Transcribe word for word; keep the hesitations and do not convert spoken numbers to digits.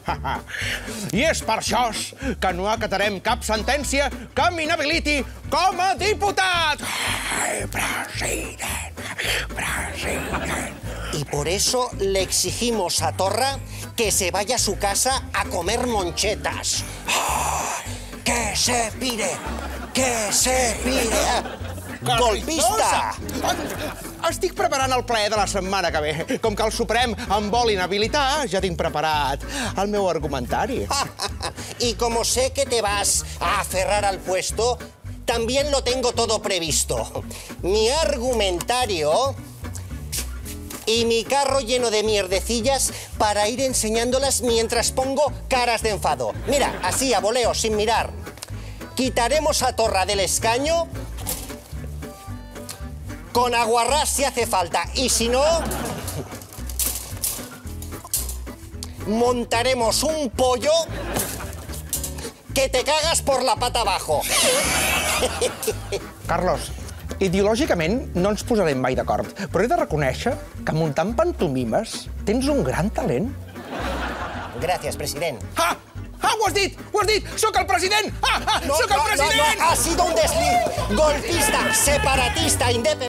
I és per això que no acatarem cap sentència que m'inhabiliti com a diputat. Ai, president, president. Y por eso le exigimos a Torra que se vaya a su casa a comer monchetas. ¡Que se pire! ¡Que se pire! ¡Golpista! Estic preparant el ple de la setmana que ve. Com que el Suprem em vol inhabilitar, ja tinc preparat el meu argumentari. Y como sé que te vas a aferrar al puesto, también lo tengo todo previsto. Mi argumentario y mi carro lleno de mierdecillas para ir enseñándolas mientras pongo caras de enfado. Mira, así a voleo, sin mirar. Quitaremos a Torra del escaño con aguarrás si hace falta. Y si no, montaremos un pollo que te cagas por la pata abajo. Carlos, ideològicament no ens posarem mai d'acord, però he de reconèixer que muntant pantomimes tens un gran talent. Gracias, president. Ah! Ah, ho has dit! Ho has dit! Soc el president! Ah, ah, No, soc el no, president! no, no, ha sido un desliz. Golpista, separatista, independiente.